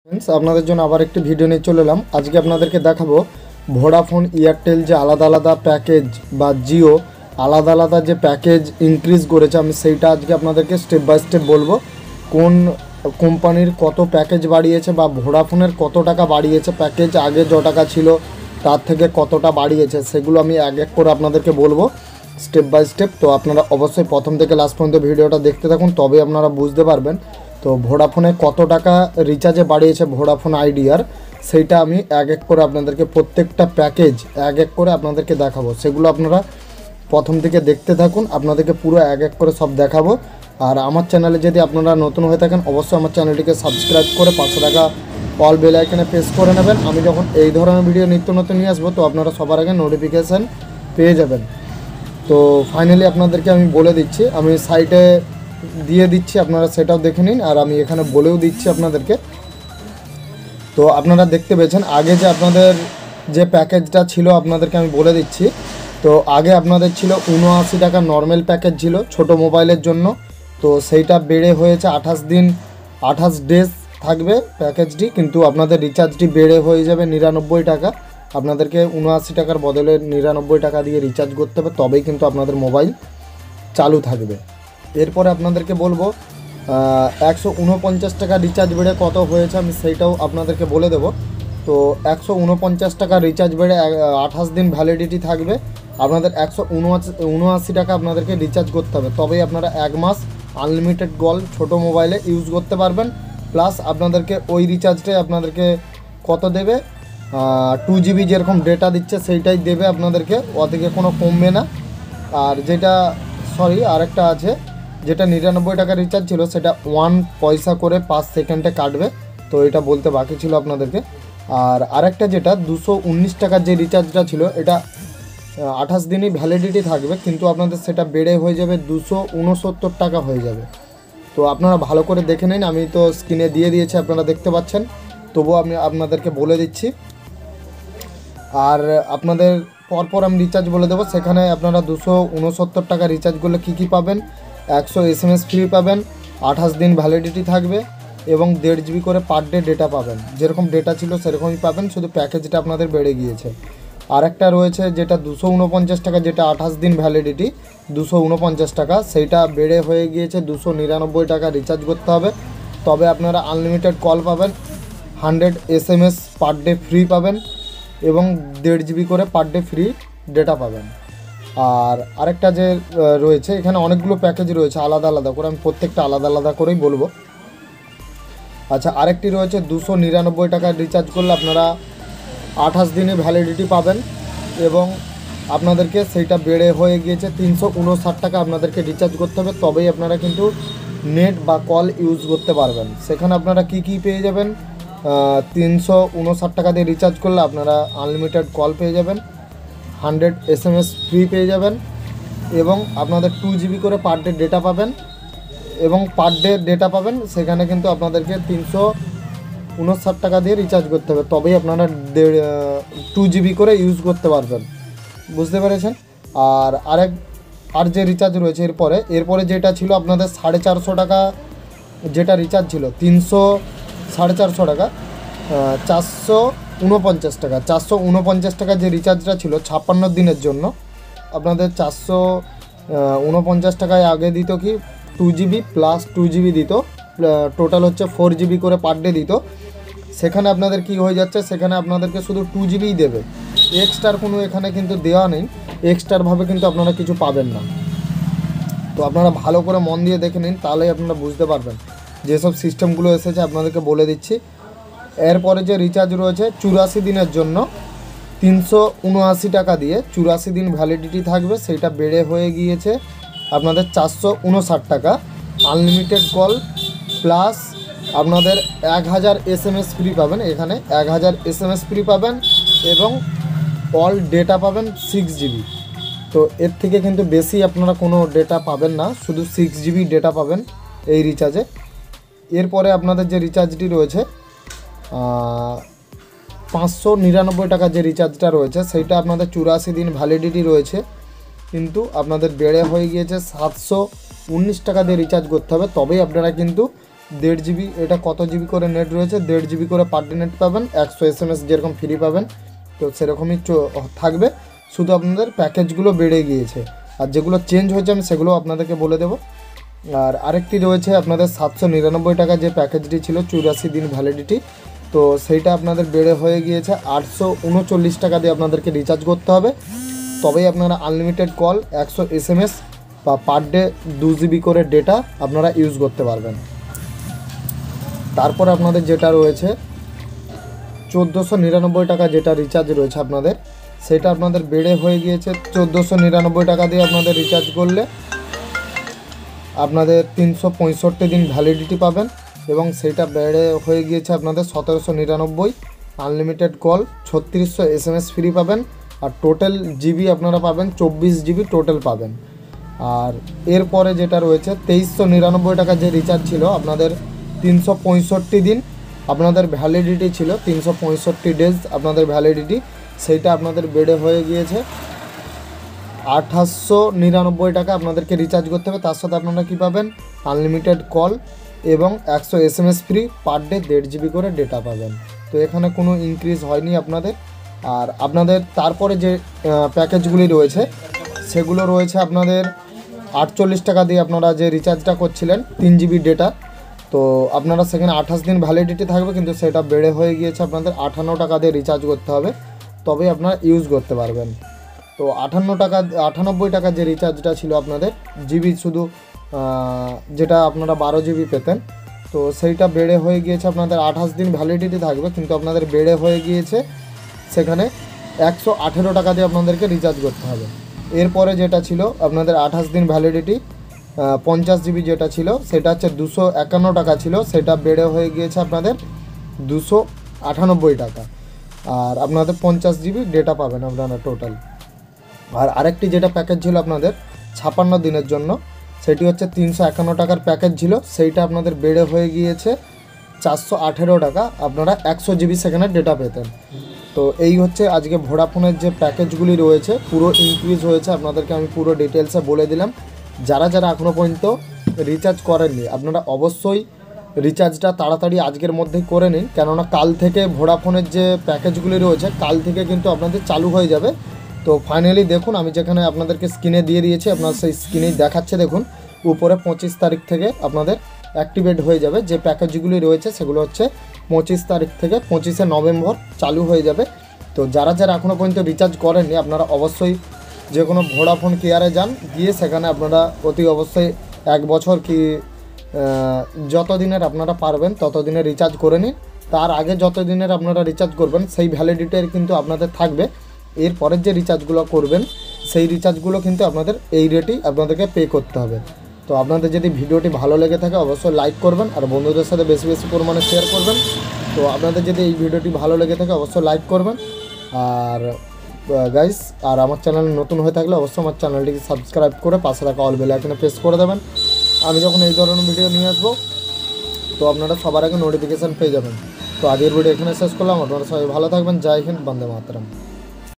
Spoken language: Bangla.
फ्रेंड्स আপনাদের জন্য আবার একটি ভিডিও নিয়ে চলে এলাম। আজকে আপনাদেরকে দেখাবো ভোডাফোন এয়ারটেল যে আলাদা আলাদা প্যাকেজ বা জিও আলাদা আলাদা যে প্যাকেজ ইনক্রিজ করেছে, আমি সেইটা আজকে আপনাদেরকে স্টেপ বাই স্টেপ বলবো। কোন কোম্পানির কত প্যাকেজ বাড়িয়েছে বা ভোডাফোনের কত টাকা বাড়িয়েছে, প্যাকেজ আগে য টাকা ছিল তার থেকে কতটা বাড়িয়েছে, সেগুলো আমি এক এক করে আপনাদেরকে বলবো স্টেপ বাই স্টেপ। তো আপনারা অবশ্যই প্রথম থেকে লাস্ট পর্যন্ত ভিডিওটা দেখতে থাকুন, তবে আপনারা বুঝতে পারবেন। তো ভোডাফোনে কত টাকা রিচার্জে বাড়িয়েছে ভোডাফোন আইডিয়ার, সেইটা আমি এক এক করে আপনাদেরকে প্রত্যেকটা প্যাকেজ এক এক করে আপনাদেরকে দেখাবো। সেগুলো আপনারা প্রথম থেকে দেখতে থাকুন, আপনাদেরকে পুরো এক এক করে সব দেখাবো। আর আমার চ্যানেলে যদি আপনারা নতুন হয়ে থাকেন, অবশ্যই আমার চ্যানেলটিকে সাবস্ক্রাইব করে পাশে থাকা অল বেল আইকনে প্রেস করে নেবেন। আমি যখন এই ধরনের ভিডিও নিত্য নতুন নিয়ে আসবো, তো আপনারা সবার আগে নোটিফিকেশান পেয়ে যাবেন। তো ফাইনালি আপনাদেরকে আমি বলে দিচ্ছি, আমি সাইটে দিয়ে দিচ্ছি, আপনারা সেটাও দেখে নিন, আর আমি এখানে বলেও দিচ্ছি আপনাদেরকে। তো আপনারা দেখতে পেয়েছেন আগে যে আপনাদের যে প্যাকেজটা ছিল, আপনাদেরকে আমি বলে দিচ্ছি। তো আগে আপনাদের ছিল 79 টাকা নর্মাল প্যাকেজ ছিল ছোট মোবাইলের জন্য। তো সেইটা বেড়ে হয়েছে 28 ডেজ থাকবে প্যাকেজটি, কিন্তু আপনাদের রিচার্জটি বেড়ে হয়ে যাবে 99 টাকা। আপনাদেরকে 79 টাকার বদলে 99 টাকা দিয়ে রিচার্জ করতে হবে, তবেই কিন্তু আপনাদের মোবাইল চালু থাকবে। এরপরে আপনাদেরকে বলবো 149 টাকা রিচার্জ বেড়ে কত হয়েছে, আমি সেইটাও আপনাদেরকে বলে দেব। তো 149 টাকা রিচার্জ বেড়ে 28 দিন ভ্যালিডিটি থাকবে। আপনাদের 179 টাকা আপনাদেরকে রিচার্জ করতে হবে, তবেই আপনারা 1 মাস আনলিমিটেড কল ছোটো মোবাইলে ইউজ করতে পারবেন। প্লাস আপনাদেরকে ওই রিচার্জটাই আপনাদেরকে কত দেবে, 2 GB যেরকম ডেটা দিচ্ছে সেইটাই দেবে আপনাদেরকে, ওর থেকে কোনো কমবে না। আর যেটা আরেকটা আছে, যেটা 99 টাকা রিচার্জ ছিল, সেটা 1 পয়সা করে 5 সেকেন্ডে কাটবে। তো এটা বলতে বাকি ছিল আপনাদেরকে। আর আরেকটা যেটা 219 টাকার যে রিচার্জটা ছিল, এটা 28 দিনই ভ্যালিডিটি থাকবে, কিন্তু আপনাদের সেটা বেড়ে হয়ে যাবে 269 টাকা হয়ে যাবে। তো আপনারা ভালো করে দেখে নিন, আমি তো স্ক্রিনে দিয়ে দিয়েছি, আপনারা দেখতে পাচ্ছেন, তবুও আমি আপনাদেরকে বলে দিচ্ছি। আর আপনাদের পরপর আমি রিচার্জ বলে দেবো। সেখানে আপনারা 269 টাকা রিচার্জ করলে কী কী পাবেন, 100 SMS ফ্রি পাবেন, 28 দিন ভ্যালিডিটি থাকবে এবং 1.5 GB করে পার ডে ডেটা পাবেন। যেরকম ডেটা ছিল সেরকমই পাবেন, শুধু প্যাকেজটা আপনাদের বেড়ে গিয়েছে। আরেকটা রয়েছে যেটা 249 টাকা, যেটা 28 দিন ভ্যালিডিটি 249 টাকা, সেইটা বেড়ে হয়ে গিয়েছে 299 টাকা রিচার্জ করতে হবে, তবে আপনারা আনলিমিটেড কল পাবেন, 100 SMS পার ডে ফ্রি পাবেন এবং 1.5 GB করে পার ডে ফ্রি ডেটা পাবেন। আর আরেকটা যে রয়েছে, এখানে অনেকগুলো প্যাকেজ রয়েছে আলাদা আলাদা করে, আমি প্রত্যেকটা আলাদা আলাদা করেই বলবো। আচ্ছা, আরেকটি রয়েছে 299 টাকা রিচার্জ করলে আপনারা 28 দিনে ভ্যালিডিটি পাবেন এবং আপনাদেরকে সেইটা বেড়ে হয়ে গিয়েছে 359 টাকা আপনাদেরকে রিচার্জ করতে হবে, তবেই আপনারা কিন্তু নেট বা কল ইউজ করতে পারবেন। সেখানে আপনারা কি কি পেয়ে যাবেন, 359 টাকা দিয়ে রিচার্জ করলে আপনারা আনলিমিটেড কল পেয়ে যাবেন, 100 SMS ফ্রি পেয়ে যাবেন এবং আপনাদের 2 GB করে পার ডে ডেটা পাবেন এবং পার ডে ডেটা পাবেন। সেখানে কিন্তু আপনাদেরকে 359 টাকা দিয়ে রিচার্জ করতে হবে, তবেই আপনারা 2 GB করে ইউজ করতে পারবেন। বুঝতে পেরেছেন? আর যে রিচার্জ রয়েছে এরপরে যেটা ছিল আপনাদের 450 টাকা, যেটা রিচার্জ ছিল 450 টাকা, 449 টাকা, 449 টাকা যে রিচার্জটা ছিল 56 দিনের জন্য, আপনাদের 449 টাকায় আগে দিত কি 2 GB প্লাস 2 GB দিত, টোটাল হচ্ছে 4 GB করে পার ডে দিত। সেখানে আপনাদের কি হয়ে যাচ্ছে, সেখানে আপনাদেরকে শুধু 2 GBই দেবে, এক্সট্রার কোনো এখানে কিন্তু দেওয়া নেই, এক্সট্রারভাবে কিন্তু আপনারা কিছু পাবেন না। তো আপনারা ভালো করে মন দিয়ে দেখে নিন, তাহলেই আপনারা বুঝতে পারবেন। যেসব সিস্টেমগুলো এসেছে আপনাদেরকে বলে দিচ্ছি। এরপরে যে রিচার্জ রয়েছে 84 দিনের জন্য 379 টাকা দিয়ে 84 দিন ভ্যালিডিটি থাকবে, সেইটা বেড়ে হয়ে গিয়েছে আপনাদের 459 টাকা। আনলিমিটেড কল প্লাস আপনাদের 1000 SMS ফ্রি পাবেন, এখানে 1000 SMS ফ্রি পাবেন এবং অল ডেটা পাবেন 6 GB। তো এর থেকে কিন্তু বেশি আপনারা কোনো ডেটা পাবেন না, শুধু 6 GB ডেটা পাবেন এই রিচার্জে। এরপরে আপনাদের যে রিচার্জটি রয়েছে 599 টাকা যে রিচার্জটা রয়েছে, সেইটা আপনাদের 84 দিন ভ্যালিডিটি রয়েছে, কিন্তু আপনাদের বেড়ে হয়ে গিয়েছে 719 টাকা দিয়ে রিচার্জ করতে হবে, তবেই আপনারা কিন্তু 1.5 GB, এটা কত জিবি করে নেট রয়েছে, 1.5 GB করে পার ডে নেট পাবেন, 100 SMS যেরকম ফ্রি পাবেন, তো সেরকমই থাকবে, শুধু আপনাদের প্যাকেজগুলো বেড়ে গিয়েছে। আর যেগুলো চেঞ্জ হয়েছে আমি সেগুলো আপনাদেরকে বলে দেবো। আর আরেকটি রয়েছে আপনাদের 799 টাকা যে প্যাকেজটি ছিল 84 দিন ভ্যালিডিটি, তো সেইটা আপনাদের বেড়ে হয়ে গিয়েছে 839 টাকা দিয়ে আপনাদেরকে রিচার্জ করতে হবে, তবেই আপনারা আনলিমিটেড কল, 100 SMS বা পার ডে 2 GB করে ডেটা আপনারা ইউজ করতে পারবেন। তারপর আপনাদের যেটা রয়েছে 1499 টাকা যেটা রিচার্জ রয়েছে আপনাদের, সেটা আপনাদের বেড়ে হয়ে গিয়েছে 1499 টাকা দিয়ে আপনাদের রিচার্জ করলে আপনাদের 365 দিন ভ্যালিডিটি পাবেন, এবং সেটা বেড়ে হয়ে গিয়েছে আপনাদের 1799, আনলিমিটেড কল, 3600 SMS ফ্রি পাবেন, আর টোটাল জিবি আপনারা পাবেন 24 GB টোটাল পাবেন। আর এরপরে যেটা রয়েছে 2399 টাকা যে রিচার্জ ছিল আপনাদের 365 দিন আপনাদের ভ্যালিডিটি ছিল, 365 ডেজ আপনাদের ভ্যালিডিটি, সেইটা আপনাদের বেড়ে হয়ে গিয়েছে 2899 টাকা আপনাদেরকে রিচার্জ করতে হবে। তার সাথে আপনারা কী পাবেন, আনলিমিটেড কল এবং 100 SMS free, per day 1.5 GB করে ডেটা পাবেন। তো এখানে কোনো ইনক্রিজ হয়নি আপনাদের। আর আপনাদের তারপরে যে প্যাকেজগুলি রয়েছে সেগুলো রয়েছে আপনাদের 48 টাকা দিয়ে আপনারা যে রিচার্জটা করছিলেন 3 GB ডেটা, তো আপনারা সেখানে 28 দিন ভ্যালিডিটি থাকবে, কিন্তু সেটা বেড়ে হয়ে গিয়েছে আপনাদের 58 টাকা দিয়ে রিচার্জ করতে হবে, তবেই আপনারা ইউজ করতে পারবেন। তো 98 টাকা যে রিচার্জটা ছিল আপনাদের জিবি শুধু, যেটা আপনারা 12 GB পেতেন, তো সেইটা বেড়ে হয়ে গিয়েছে আপনাদের 28 দিন ভ্যালিডিটি থাকবে, কিন্তু আপনাদের বেড়ে হয়ে গিয়েছে সেখানে 118 টাকা দিয়ে আপনাদেরকে রিচার্জ করতে হবে। এরপরে যেটা ছিল আপনাদের 28 দিন ভ্যালিডিটি 50 GB যেটা ছিল সেটা হচ্ছে 251 টাকা ছিল, সেটা বেড়ে হয়ে গিয়েছে আপনাদের 298 টাকা, আর আপনাদের 50 GB ডেটা পাবেন আপনারা টোটাল। আর আরেকটি যেটা প্যাকেজ ছিল আপনাদের 56 দিনের জন্য, সেটি হচ্ছে 351 টাকার প্যাকেজ ছিল, সেইটা আপনাদের বেড়ে হয়ে গিয়েছে 418 টাকা, আপনারা 100 GB সেখানে ডেটা পেতেন। তো এই হচ্ছে আজকে ভোডাফোনের যে প্যাকেজগুলি রয়েছে পুরো ইনক্রিজ হয়েছে, আপনাদেরকে আমি পুরো ডিটেলসে বলে দিলাম। যারা যারা এখনও পর্যন্ত রিচার্জ করেননি আপনারা অবশ্যই রিচার্জটা তাড়াতাড়ি আজকের মধ্যেই করে নিন, কেননা কাল থেকে ভোডাফোনের যে প্যাকেজগুলি রয়েছে কাল থেকে কিন্তু আপনাদের চালু হয়ে যাবে। তো ফাইনালি দেখুন আমি যেখানে আপনাদেরকে স্ক্রিনে দিয়ে দিয়েছি, আপনার সেই স্ক্রিনেই দেখাচ্ছে, দেখুন উপরে 25 তারিখ থেকে আপনাদের অ্যাক্টিভেট হয়ে যাবে। যে প্যাকেজগুলি রয়েছে সেগুলো হচ্ছে 25 তারিখ থেকে 25শে নভেম্বর চালু হয়ে যাবে। তো যারা যারা এখনও পর্যন্ত রিচার্জ করেননি আপনারা অবশ্যই যে কোনো ভোডাফোন কেয়ারে যান, গিয়ে সেখানে আপনারা অতি অবশ্যই 1 বছর কি যত দিনের আপনারা পারবেন তত দিনের রিচার্জ করে নিন। তার আগে যত দিনের আপনারা রিচার্জ করবেন সেই ভ্যালিডিটির কিন্তু আপনাদের থাকবে। এরপরের যে রিচার্জগুলো করবেন সেই রিচার্জগুলো কিন্তু আপনাদের এই রেটেই আপনাদেরকে পে করতে হবে। তো আপনাদের যদি ভিডিওটি ভালো লেগে থাকে অবশ্যই লাইক করবেন, আর বন্ধুদের সাথে বেশি বেশি পরিমাণে শেয়ার করবেন। তো আপনাদের যদি এই ভিডিওটি ভালো লেগে থাকে অবশ্যই লাইক করবেন। আর গাইস, আর আমার চ্যানেল নতুন হয়ে থাকলে অবশ্যই আমার চ্যানেলটিকে সাবস্ক্রাইব করে পাশে থাকা অল বেল আইকনে প্রেস করে দেবেন। আমি যখন এই ধরনের ভিডিও নিয়ে আসবো তো আপনারা সবার আগে নোটিফিকেশান পেয়ে যাবেন। তো আজকের ভিডিও এখানে শেষ করলাম। আপনারা সবাই ভালো থাকবেন। জয় হিন্দ, বন্দে মাতরম।